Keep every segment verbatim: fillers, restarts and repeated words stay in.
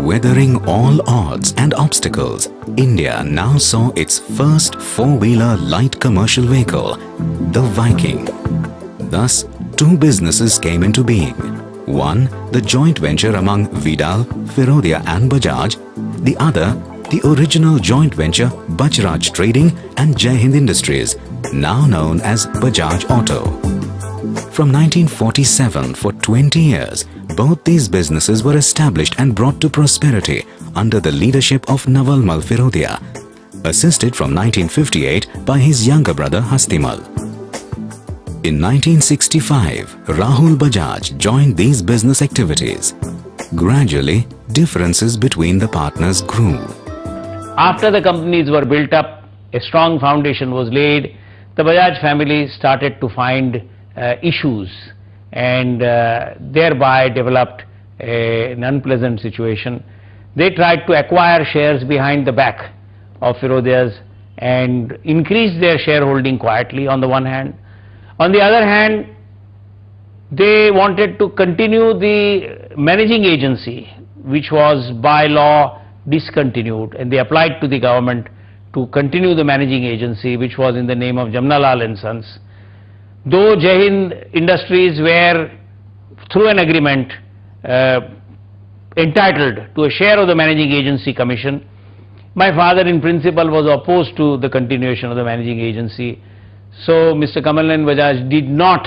Weathering all odds and obstacles, India now saw its first four-wheeler light commercial vehicle, the Viking. Thus, two businesses came into being. One, the joint venture among Vidal, Firodia and Bajaj. The other, the original joint venture Bajraj Trading and Jai Hind Industries, now known as Bajaj Auto. From nineteen forty-seven, for twenty years, both these businesses were established and brought to prosperity under the leadership of Navalmal Firodia, assisted from nineteen fifty-eight by his younger brother Hastimal. In nineteen sixty-five, Rahul Bajaj joined these business activities. Gradually, differences between the partners grew. After the companies were built up, a strong foundation was laid, the Bajaj family started to find uh, issues and uh, thereby developed a, an unpleasant situation. They tried to acquire shares behind the back of Firodia's and increase their shareholding quietly on the one hand. On the other hand, they wanted to continue the managing agency, which was by law discontinued, and they applied to the government to continue the managing agency, which was in the name of Jamnalal and Sons. Though Jai Hind Industries were, through an agreement, uh, entitled to a share of the managing agency commission, my father in principle was opposed to the continuation of the managing agency. So Mister Kamalnayan Bajaj did not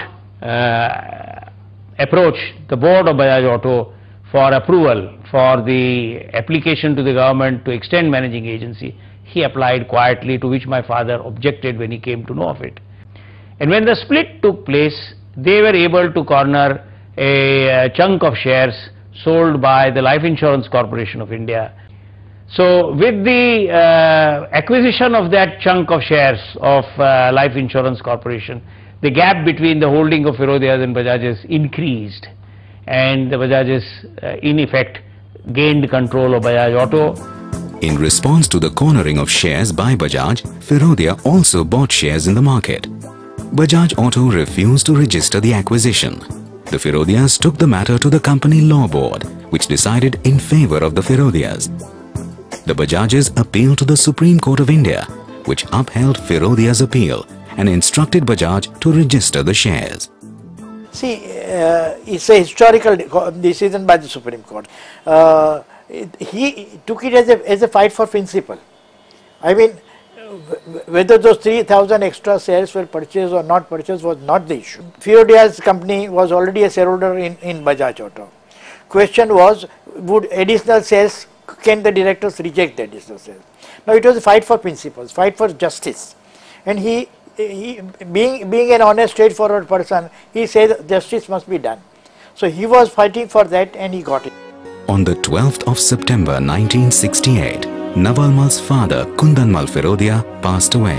uh, approach the board of Bajaj Auto for approval for the application to the government to extend managing agency. He applied quietly, to which my father objected when he came to know of it. And when the split took place, they were able to corner a, a chunk of shares sold by the Life Insurance Corporation of India. So with the uh, acquisition of that chunk of shares of uh, Life Insurance Corporation, the gap between the holding of Firodias and Bajajes increased, and the Bajajes uh, in effect gained control of Bajaj Auto. In response to the cornering of shares by Bajaj, Firodia also bought shares in the market. Bajaj Auto refused to register the acquisition. The Firodias took the matter to the company law board, which decided in favor of the Firodias. The Bajajes appealed to the Supreme Court of India, which upheld Firodia's appeal and instructed Bajaj to register the shares. See, uh, it's a historical decision by the Supreme Court. Uh, it, he took it as a, as a fight for principle. I mean, whether those three thousand extra shares were purchased or not purchased was not the issue. Firodia's company was already a shareholder in, in Bajaj Auto. Question was, would additional shares, can the directors reject the additional shares? Now it was a fight for principles, fight for justice. And he, he being, being an honest, straightforward person, he said justice must be done. So he was fighting for that and he got it. On the twelfth of September nineteen sixty-eight, Navalmal's father Kundanmal Firodia passed away.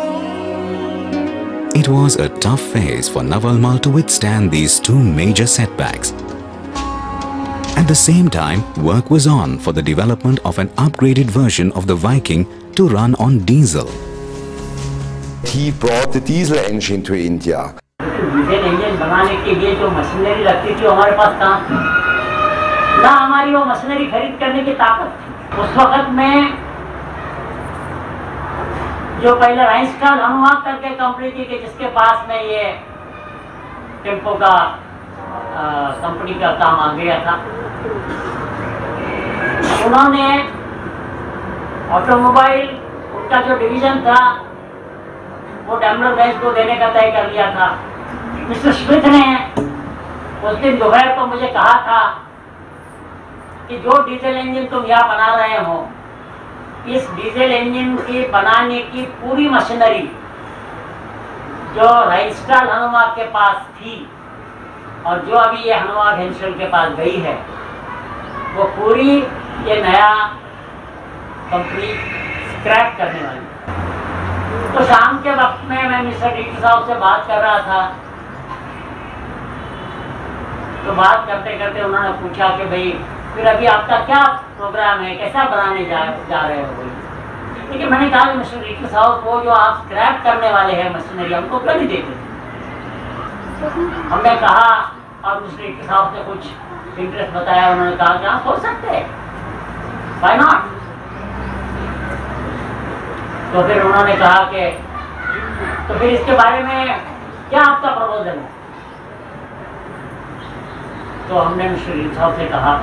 It was a tough phase for Navalmal to withstand these two major setbacks. At the same time, work was on for the development of an upgraded version of the Viking to run on diesel. He brought the diesel engine to India. Diesel engine बनाने के लिए जो machinery लगती थी हमारे पास कहाँ थी, ना हमारी वो मशीनरी खरीद करने की ताकत थी। उस वक्त में जो पहले राइसकाल हनुमान करके कंपनी थी कि जिसके पास में ये टेम्पो का कंपनी का काम आ गया था, उन्होंने ऑटोमोबाइल उनका जो डिवीजन था वो डैमलर बेंज को देने का तय कर लिया था। मिस्टर स्मिथ ने उस दिन दोपहर को मुझे कहा था कि जो डीजल इंजन तुम यहाँ बना रहे हो, इस डीजल इंजन की बनाने की पूरी मशीनरी जो राइसकाल हनुमा के पास थी और जो अभी ये हनुमा भेंशल के पास गई है, वो पूरी ये नया कंपनी स्क्रैप करने वाली। तो शाम के वक्त में मैं मिस्टर डीटी साहब से बात कर रहा था, तो बात करते करते उन्होंने पूछा कि भाई फिर अभी आपका क्या प्रोग्राम है, कैसा बनाने जा जा रहे हो। लेकिन मैंने कहा कि मिस्टर डीटी साहब वो जो आप स्क्रैप करने वाले हैं मशीनरी, हमको क्यों नहीं देते। हमने कहा और मिस्टर डीटी साहब ने कुछ इंटरेस्ट बताया, उन्होंने कहा कि आप हो सकते हैं, व्हाई नॉट? तो फिर उन्होंने कहा कि तो फिर इसके बारे में क्या आपका प्रपोजल है? तो हमने मिस्टर रीड साहब से कहा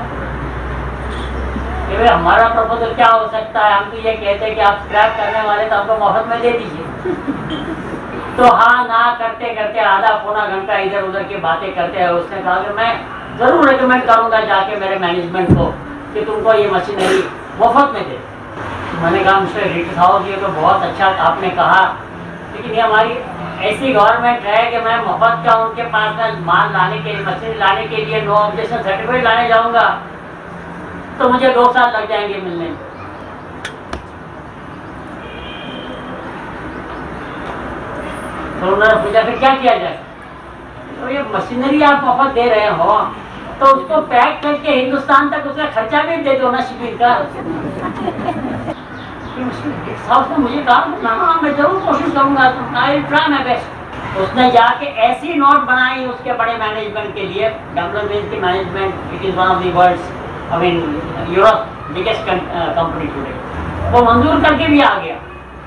कि भाई हमारा प्रपोजल क्या हो सकता है, हम तो ये कहते हैं कि आप स्क्रैप करने वाले तो हमको मुफ्त में दे दीजिए। तो हाँ ना करते करते आधा पौना घंटा इधर उधर की बातें करते हैं। उसने कहा कि मैं जरूर रिकमेंड करूंगा जाके मेरे मैनेजमेंट को कि तुमको ये मशीनरी मुफ्त में दे। मैंने कहा मिस्टर रीड साहब ये तो बहुत अच्छा आपने कहा, लेकिन ये हमारी ऐसी गवर्नमेंट है कि मैं मुफ्त का उनके पास में माल लाने के लिए, मशीन लाने के लिए नो ऑब्जेक्शन सर्टिफिकेट लाने जाऊंगा तो मुझे दो साल लग जाएंगे मिलने में। तो उन्होंने पूछा फिर क्या किया जाए? तो ये मशीनरी आप मुफ्त दे रहे हो तो उसको पैक करके हिंदुस्तान तक उसका खर्चा भी दे दो ना शिपिंग का। साहब ने मुझे कहा हाँ मैं जरूर कोशिश करूंगा, I will try my best. उसने जाके ऐसी नोट बनाई उसके बड़े मैनेजमेंट के लिए, डबलर मिल्स की management, it is one of the world's I mean Europe biggest company today, वो मंजूर करके भी आ गया।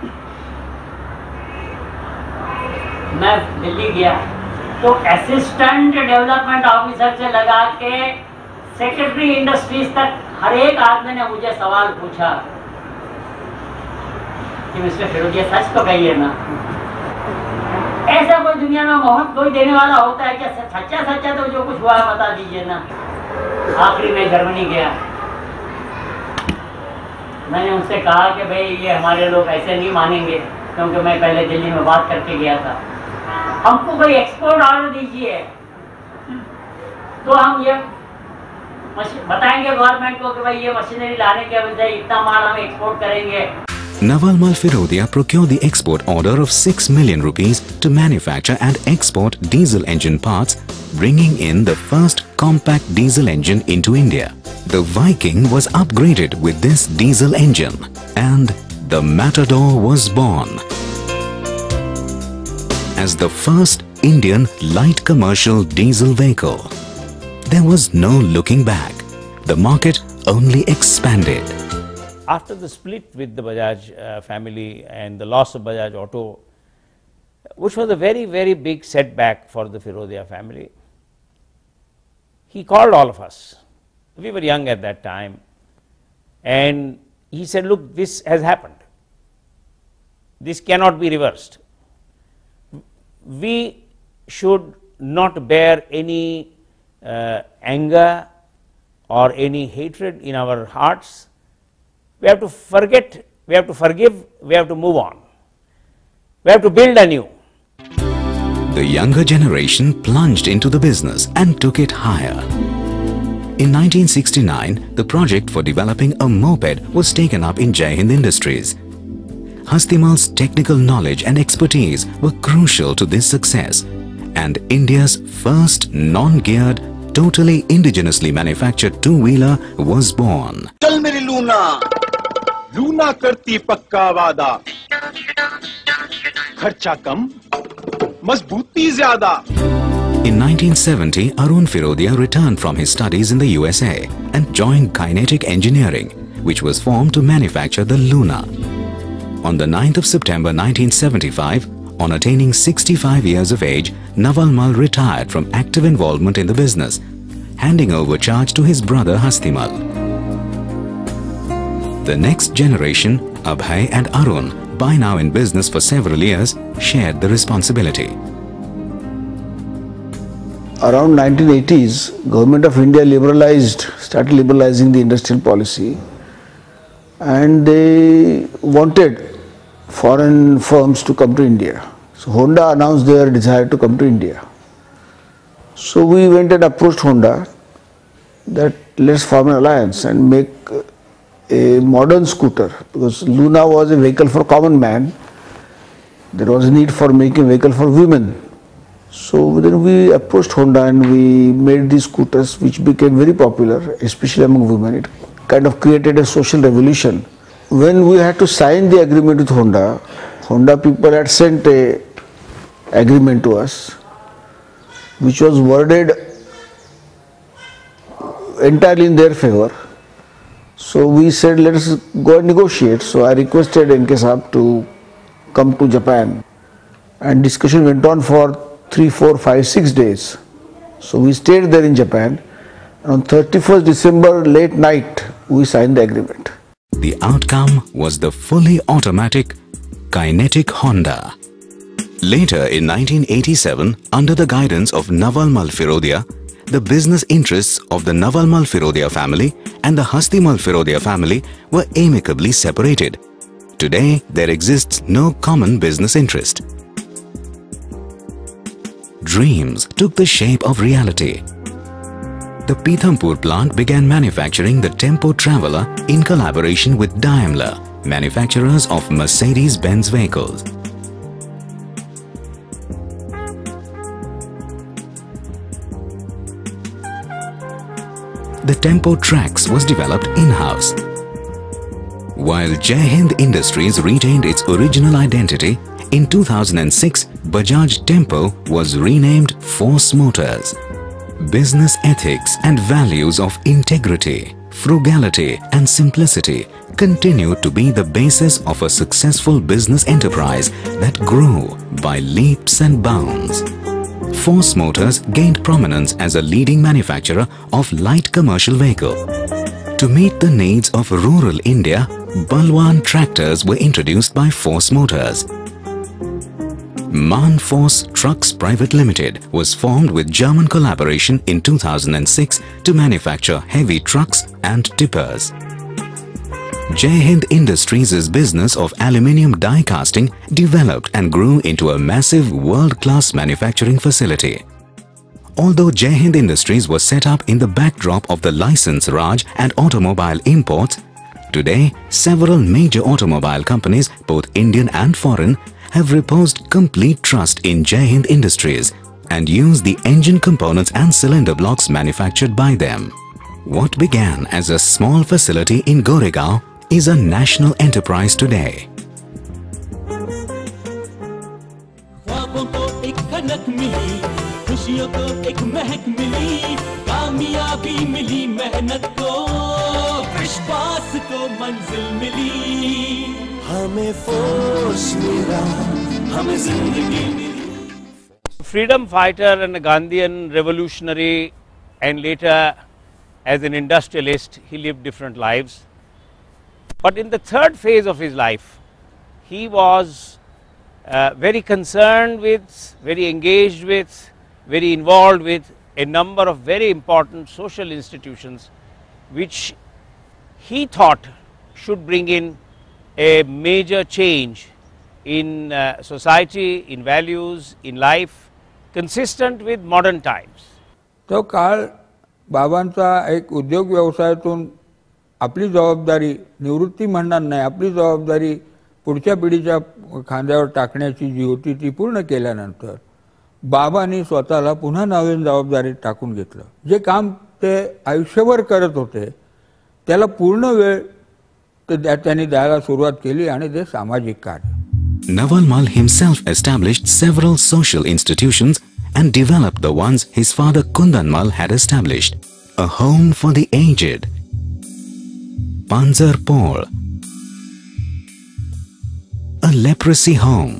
मैं दिल्ली गया तो असिस्टेंट डेवलपमेंट ऑफिसर से लगा के सेक्रेटरी इंडस्ट्रीज तक हर एक आदमी ने मुझे सवाल पूछा कि मिस्टर फिरोदिया सच तो कहिए ना, ऐसा कोई दुनिया में मोहब्बत कोई देने वाला होता है क्या? सच्चा सच्चा तो जो कुछ हुआ है बता दीजिए ना। आखिरी में जर्मनी गया, मैंने उनसे कहा कि भाई ये हमारे लोग ऐसे नहीं मानेंगे क्योंकि मैं पहले दिल्ली में बात करके गया था, हमको कोई एक्सपोर्ट ऑर्डर दीजिए तो हम ये बताएंगे गवर्नमेंट को कि भाई ये मशीनरी लाने के वजह इतना माल हम एक्सपोर्ट करेंगे। Nawal Mal Firodia procured the export order of six million rupees to manufacture and export diesel engine parts, bringing in the first compact diesel engine into India. The Viking was upgraded with this diesel engine and the Matador was born as the first Indian light commercial diesel vehicle. There was no looking back. The market only expanded. After the split with the Bajaj uh, family and the loss of Bajaj Auto, which was a very, very big setback for the Firodia family, he called all of us. We were young at that time, and he said, look, this has happened. This cannot be reversed. We should not bear any uh, anger or any hatred in our hearts. We have to forget, we have to forgive, we have to move on. We have to build anew. The younger generation plunged into the business and took it higher. In nineteen sixty-nine, the project for developing a moped was taken up in Jai Hind Industries. Hastimal's technical knowledge and expertise were crucial to this success, and India's first non-geared, totally indigenously manufactured two-wheeler was born. चल मेरी Luna, Luna करती पक्का वादा, खर्चा कम, मजबूती ज्यादा. In nineteen seventy, Arun Firodia returned from his studies in the U S A and joined Kinetic Engineering, which was formed to manufacture the Luna. On the ninth of September nineteen seventy-five, on attaining sixty-five years of age, Nawal Mal retired from active involvement in the business, handing over charge to his brother Hastimal. The next generation, Abhay and Arun, by now in business for several years, shared the responsibility. Around nineteen eighties, Government of India liberalized, started liberalizing the industrial policy, and they wanted foreign firms to come to India. So Honda announced their desire to come to India. So we went and approached Honda that let's form an alliance and make a modern scooter, because Luna was a vehicle for common man. There was a need for making a vehicle for women. So then we approached Honda and we made these scooters, which became very popular, especially among women. It kind of created a social revolution. When we had to sign the agreement with Honda, Honda people had sent a agreement to us, which was worded entirely in their favor. So we said, let us go and negotiate. So I requested N K Saab to come to Japan, and discussion went on for three, four, five, six days. So we stayed there in Japan. On thirty-first December late night, we signed the agreement. The outcome was the fully automatic Kinetic Honda. Later in nineteen eighty-seven, under the guidance of Navalmal Firodia, the business interests of the Navalmal Firodia family and the Hastimal Firodia family were amicably separated. Today, there exists no common business interest. Dreams took the shape of reality. The Pithampur plant began manufacturing the Tempo Traveller in collaboration with Daimler, manufacturers of Mercedes-Benz vehicles. The Tempo Trax was developed in-house. While Jai Hind Industries retained its original identity, in two thousand six, Bajaj Tempo was renamed Force Motors. Business ethics and values of integrity, frugality and simplicity continue to be the basis of a successful business enterprise that grew by leaps and bounds. Force Motors gained prominence as a leading manufacturer of light commercial vehicle. To meet the needs of rural India, Balwan tractors were introduced by Force Motors. Man Force Trucks Private Limited was formed with German collaboration in two thousand six to manufacture heavy trucks and tippers. Jai Hind Industries' business of aluminium die casting developed and grew into a massive world-class manufacturing facility. Although Jai Hind Industries was set up in the backdrop of the license Raj and automobile imports, today several major automobile companies, both Indian and foreign, have reposed complete trust in Jai Hind Industries and use the engine components and cylinder blocks manufactured by them. What began as a small facility in Goregaon is a national enterprise today. Freedom fighter and a Gandhian revolutionary, and later as an industrialist, he lived different lives. But in the third phase of his life, he was uh, very concerned with, very engaged with, very involved with a number of very important social institutions which he thought should bring in a major change in uh, society, in values, in life, consistent with modern times. तो काळ बाबांचा एक उद्योग व्यवसायातून आपली जबाबदारी निवृत्ती म्हणणार नाही, आपली जबाबदारी पुढच्या पिढीच्या खांद्यावर टाकण्याची जी होती ती पूर्ण केल्यानंतर बाबांनी स्वतःला पुन्हा नवीन जबाबदारी टाकून घेतलं. जे काम ते आयुष्यभर करत होते त्याला पूर्ण वेळ ते त्यांनी द्यायला सुरुवात केली आणि ते सामाजिक कार्य. Navalmal himself established several social institutions and developed the ones his father Kundanmal had established. A home for the aged, Panzarpol, a leprosy home.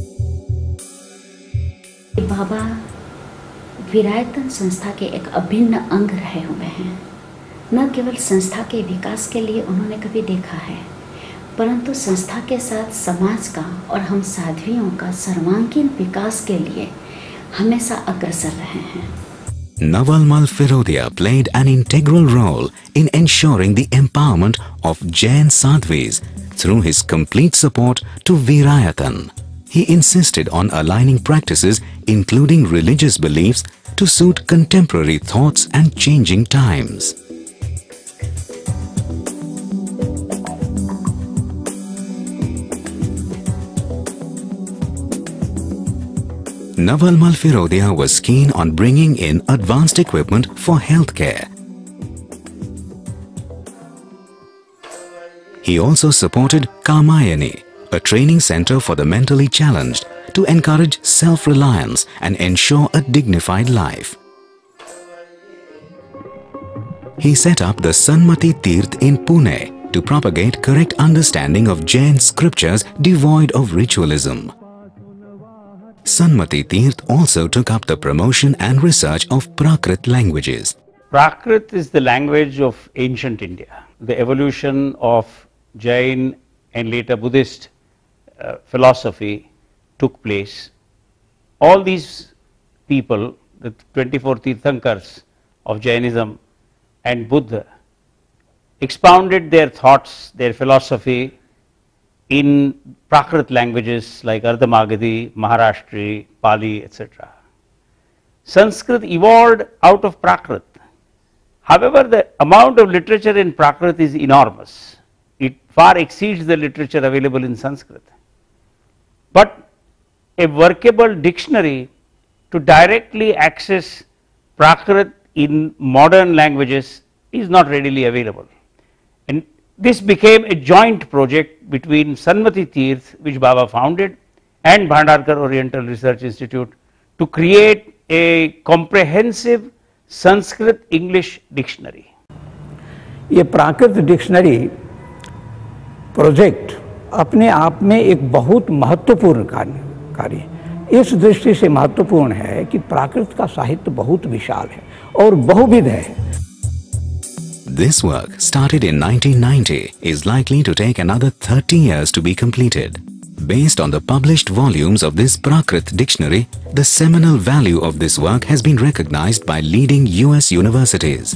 बाबा विरायतन संस्था के एक अभिन्न अंग रहे हुए हैं. न केवल संस्था के विकास के लिए उन्होंने कभी देखा है, परंतु संस्था के साथ समाज का और हम साध्वियों का सर्वांगीण विकास के लिए हमेशा अग्रसर रहे हैं. Navalmal Firodia played an integral role in ensuring the empowerment of Jain Sadhvis through his complete support to Virayatan. He insisted on aligning practices, including religious beliefs, to suit contemporary thoughts and changing times. Navalmal Firodia was keen on bringing in advanced equipment for healthcare. He also supported Kamayani, a training center for the mentally challenged, to encourage self-reliance and ensure a dignified life. he set up the Sanmati Tirth in Pune to propagate correct understanding of Jain scriptures devoid of ritualism. Sanmati Tirth also took up the promotion and research of Prakrit languages. Prakrit is the language of ancient India. The evolution of Jain and later Buddhist uh, philosophy took place. All these people, the twenty-four Tirthankars of Jainism and Buddha, expounded their thoughts, their philosophy in Prakrit languages like Ardha-Magadhi, Maharashtri, Pali, et cetera. Sanskrit evolved out of Prakrit. However, the amount of literature in Prakrit is enormous. It far exceeds the literature available in Sanskrit. But a workable dictionary to directly access Prakrit in modern languages is not readily available. And this became a joint project between Sanmati Tirth, which Baba founded, and Bhandarkar Oriental Research Institute to create a comprehensive Sanskrit English dictionary. ये प्राकृत dictionary project अपने आप में एक बहुत महत्वपूर्ण कार्य है। इस दृष्टि से महत्वपूर्ण है कि प्राकृत का साहित्य बहुत विशाल है और बहुविध है। This work, started in nineteen ninety, is likely to take another thirty years to be completed. Based on the published volumes of this Prakrit dictionary, the seminal value of this work has been recognized by leading U S universities.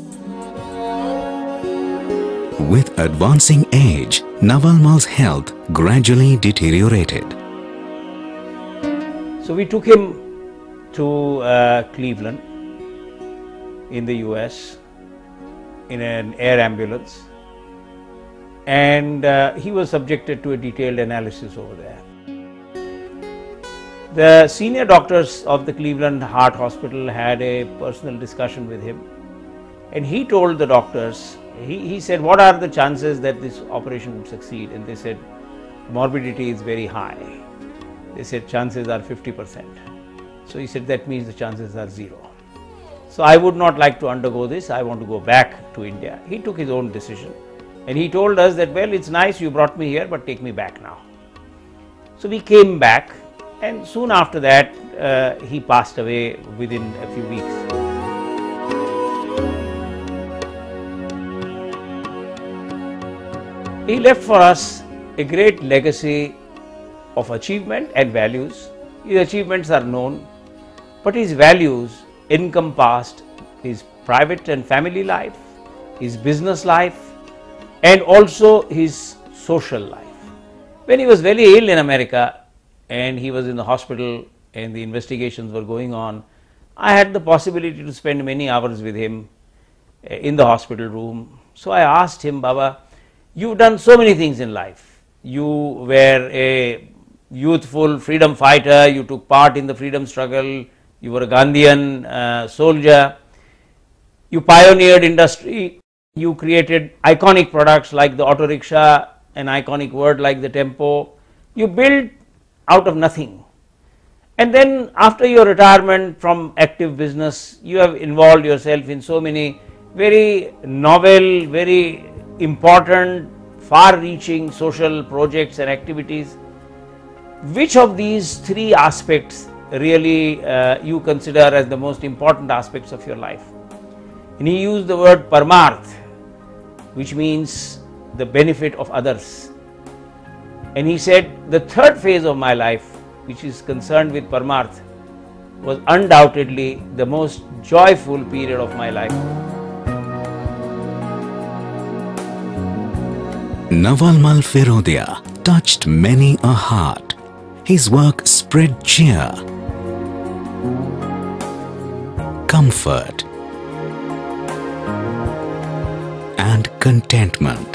With advancing age, Navalmal's health gradually deteriorated. So we took him to uh, Cleveland in the U S in an air ambulance, and uh, he was subjected to a detailed analysis over there. The senior doctors of the Cleveland Heart Hospital had a personal discussion with him, and he told the doctors, he, he said, what are the chances that this operation would succeed? And they said, morbidity is very high. They said chances are fifty percent. So he said, that means the chances are zero. So I would not like to undergo this, I want to go back to India. He took his own decision, and he told us that, well, it's nice you brought me here, but take me back now. So we came back, and soon after that uh, he passed away within a few weeks. He left for us a great legacy of achievement and values. His achievements are known, but his values encompassed his private and family life, his business life, and also his social life. When he was very ill in America and he was in the hospital and the investigations were going on, I had the possibility to spend many hours with him in the hospital room. So I asked him, Baba, you've done so many things in life. You were a youthful freedom fighter, you took part in the freedom struggle, you were a Gandhian uh, soldier, you pioneered industry, you created iconic products like the auto rickshaw, an iconic word like the tempo, you built out of nothing. And then after your retirement from active business, you have involved yourself in so many very novel, very important, far-reaching social projects and activities. Which of these three aspects really uh, you consider as the most important aspects of your life? And he used the word Paramarth, which means the benefit of others. And he said, the third phase of my life, which is concerned with Paramarth, was undoubtedly the most joyful period of my life. Navalmal Firodia touched many a heart. His work spread cheer, comfort, and contentment.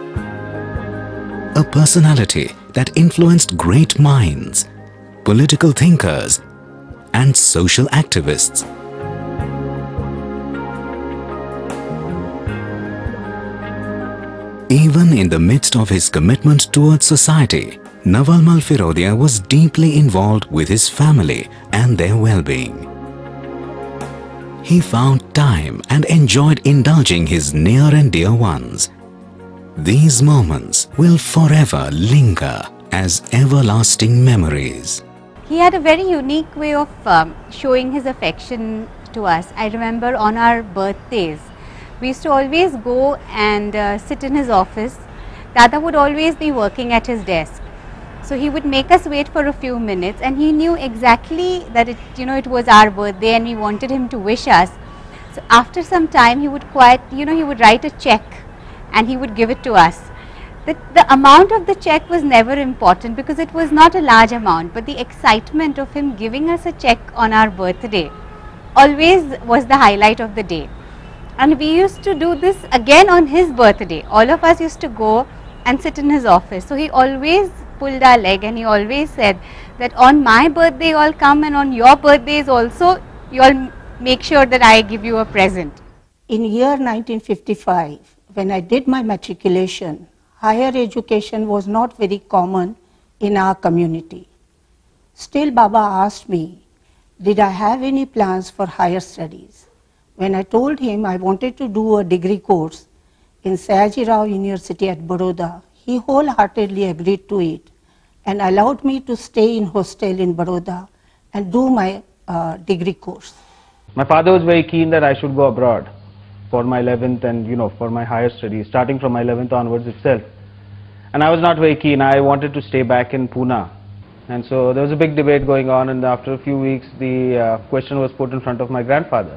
A personality that influenced great minds, political thinkers, and social activists. Even in the midst of his commitment towards society, Navalmal Firodia was deeply involved with his family and their well-being. he found time and enjoyed indulging his near and dear ones. These moments will forever linger as everlasting memories. He had a very unique way of um, showing his affection to us. I remember on our birthdays, we used to always go and uh, sit in his office. Dada would always be working at his desk. So he would make us wait for a few minutes, and he knew exactly that it, you know, it was our birthday and we wanted him to wish us. So after some time he would quite, you know, he would write a check and he would give it to us. The, the amount of the check was never important because it was not a large amount, but the excitement of him giving us a check on our birthday always was the highlight of the day. And we used to do this again on his birthday. All of us used to go and sit in his office. So he always pulled our leg and he always said that on my birthday you all come, and on your birthdays also you all make sure that I give you a present. In year nineteen fifty-five, when I did my matriculation, higher education was not very common in our community. Still, Baba asked me, did I have any plans for higher studies? When I told him I wanted to do a degree course in Sayaji Rao University at Baroda, he wholeheartedly agreed to it and allowed me to stay in hostel in Baroda and do my uh, degree course. My father was very keen that I should go abroad for my eleventh and, you know, for my higher studies, starting from my eleventh onwards itself. And I was not very keen. I wanted to stay back in Pune. And so there was a big debate going on, and after a few weeks the uh, question was put in front of my grandfather.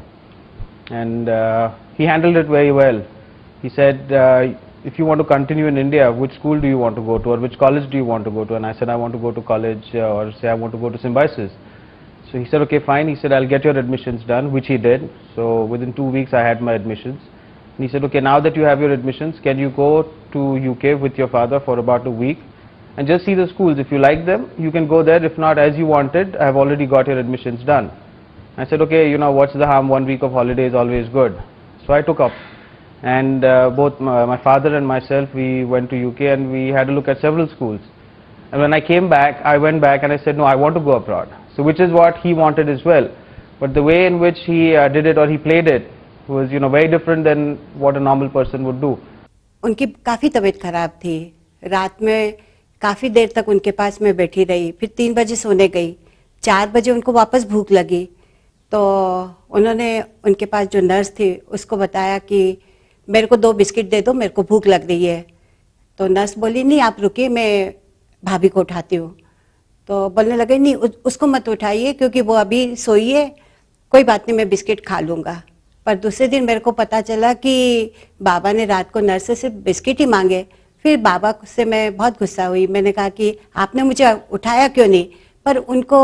And uh, he handled it very well. He said, uh, if you want to continue in India, which school do you want to go to, or which college do you want to go to? And I said, I want to go to college, uh, or say I want to go to Symbiosis. So he said, okay, fine. He said, I'll get your admissions done, which he did. So within two weeks I had my admissions. And he said, okay, now that you have your admissions, can you go to U K with your father for about a week and just see the schools? If you like them, you can go there. If not, as you wanted, I have already got your admissions done. I said, okay, you know, what's the harm? One week of holiday is always good. So I took up. And uh, both my, my father and myself, we went to U K and we had a look at several schools. And when I came back, I went back and I said, no, I want to go abroad. So which is what he wanted as well. But the way in which he uh, did it, or he played it, was, you know, very different than what a normal person would do. उनकी काफ़ी तबीयत खराब थी. रात में काफ़ी देर तक उनके पास मैं बैठी रही. फिर तीन बजे सोने गई. चार बजे उनको वापस भूख लगी. तो उन्होंने उनके पास जो नर्स थी उसको बताया कि मेरे को दो बिस्किट दे दो, मेरे को भूख लग रही है. तो नर्स बोली, नहीं आप रुकिए, मैं भाभी को उठाती हूँ. तो बोलने लगे, नहीं उसको मत उठाइए क्योंकि वो अभी सोई है, कोई बात नहीं, मैं बिस्किट खा लूँगा. पर दूसरे दिन मेरे को पता चला कि बाबा ने रात को नर्स से सिर्फ बिस्किट ही मांगे. फिर बाबा से मैं बहुत गुस्सा हुई. मैंने कहा कि आपने मुझे उठाया क्यों नहीं? पर उनको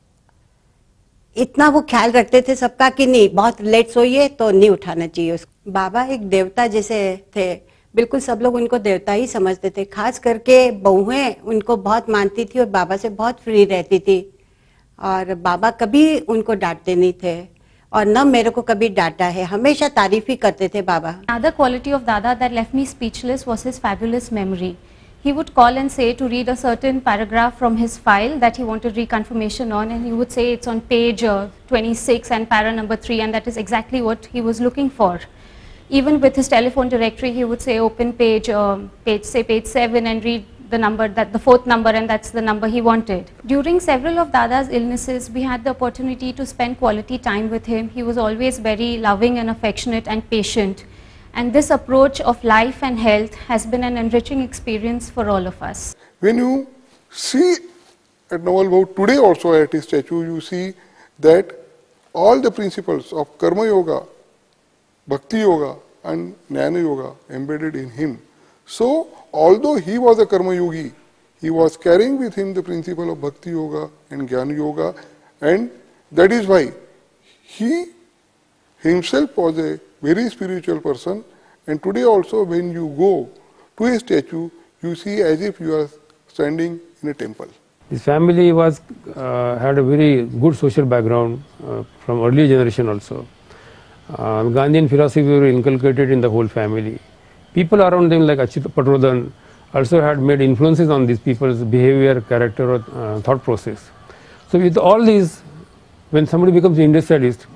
इतना वो ख्याल रखते थे सबका कि नहीं, बहुत लेट सोई है तो नहीं उठाना चाहिए उसको. बाबा एक देवता जैसे थे. बिल्कुल सब लोग उनको देवता ही समझते थे. खास करके बहुएं उनको बहुत मानती थी और बाबा से बहुत फ्री रहती थी. और बाबा कभी उनको डांटते नहीं थे और न मेरे को कभी डांटा है. हमेशा तारीफ ही करते थे बाबा. Another quality of Dada that left me speechless was his fabulous memory. He would call and say to read a certain paragraph from his file that he wanted reconfirmation on, and he would say it's on page uh, twenty-six and para number three, and that is exactly what he was looking for. Even with his telephone directory, he would say open page, uh, page say page seven, and read the number, that the fourth number, and that's the number he wanted. During several of Dada's illnesses, we had the opportunity to spend quality time with him. He was always very loving and affectionate and patient. And this approach of life and health has been an enriching experience for all of us. When you see at Naval Bhav today also at his statue, you see that all the principles of Karma Yoga, Bhakti Yoga and Jnana Yoga embedded in him. So, although he was a Karma Yogi, he was carrying with him the principle of Bhakti Yoga and Jnana Yoga, and that is why he himself was a very spiritual person. And today also when you go to a statue, you see as if you are standing in a temple. His family was uh, had a very good social background uh, from early generation also. Uh, Gandhian philosophy were inculcated in the whole family. People around them like Achyuta Patrodhan also had made influences on these people's behavior, character, or uh, thought process. So with all these, when somebody becomes an industrialist,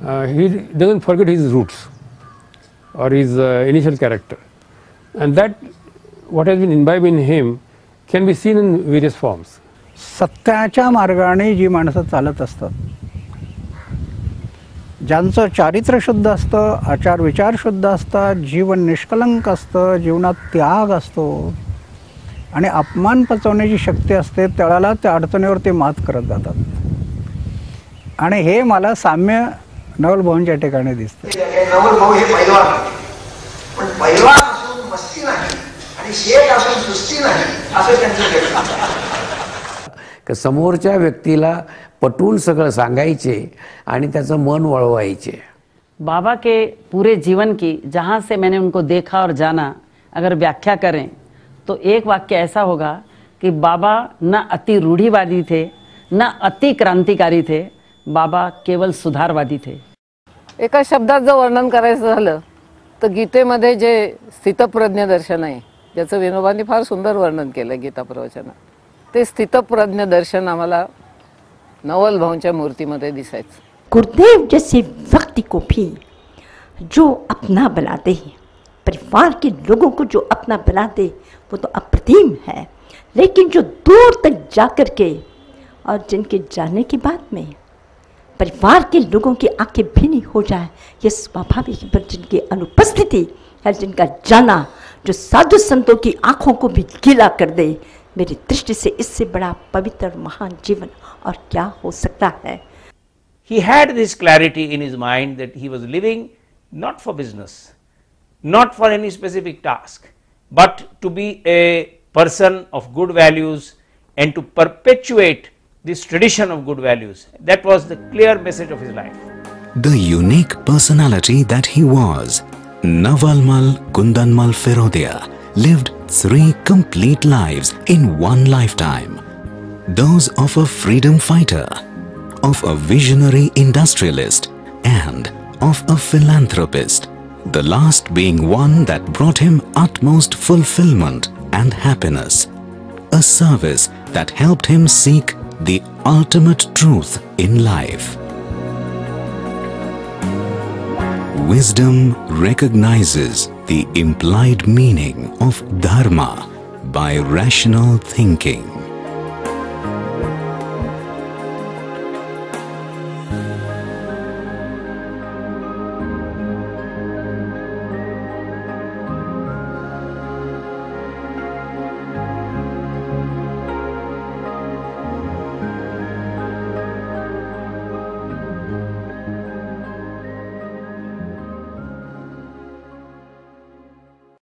uh, he doesn't forget his roots or his uh, initial character, and that what has been imbibed in him can be seen in various forms. सत्याच्या मार्गाने जी माणसं चालत असतात, ज्यांचं चारित्र्य शुद्ध असतं, आचार विचार शुद्ध असतात, जीवन निष्कलंक असतं, जीवनात त्याग असतो आणि अपमान पचवण्याची शक्ती असते, त्याला त्या अडचणीवर ते मात करत जातात आणि हे मला साम्य नवल भाऊंच्या ठिकाणी दिसतं. नवल भाऊ हे पैलवान, पण पैलवान असून मस्ती नाही आणि शेख असून सुस्ती नाही असं त्यांचं व्यक्तिमत्व. की समोरच्या व्यक्तीला पटवून सगळं सांगायचे आणि त्याचं मन वळवायचे. बाबा के पूरे जीवन की जहाँ से मैंने उनको देखा और जाना, अगर व्याख्या करें तो एक वाक्य ऐसा होगा कि बाबा न अति रूढ़िवादी थे, न अति क्रांतिकारी थे, बाबा केवल सुधारवादी थे. एका शब्दात जर वर्णन करायचं झालं तर गीतेमध्ये जे स्थितप्रज्ञ दर्शन आहे, ज्याचं विनोबांनी फार सुंदर वर्णन केलं गीता प्रवचनात, ते स्थितप्रज्ञ दर्शन आम्हाला नवल भाऊंच्या मूर्तीमध्ये दिसायचं. गुरुदेव जैसे व्यक्ति को भी जो अपना बनाते हैं, परिवार के लोगों को जो अपना बनाते, वो तो अप्रतिम है, लेकिन जो दूर तक जाकर के और जिनके जाने के बाद में परिवार के लोगों की आंखें भीनी हो जाए, ये स्वाभाविक है, पर जिनकी अनुपस्थिति है, जिनका जाना जो साधु संतों की आंखों को भी गीला कर दे, मेरी दृष्टि से इससे बड़ा पवित्र महान जीवन और क्या हो सकता है. He had this clarity in his mind that he was living not for business, not for any specific task, but to be a person of good values and to perpetuate this tradition of good values. That was the clear message of his life. The unique personality that he was, Navalmal Kundanmal Firodia, lived three complete lives in one lifetime. Those of a freedom fighter, of a visionary industrialist, and of a philanthropist. The last being one that brought him utmost fulfillment and happiness. A service that helped him seek the ultimate truth in life. Wisdom recognizes the implied meaning of dharma by rational thinking.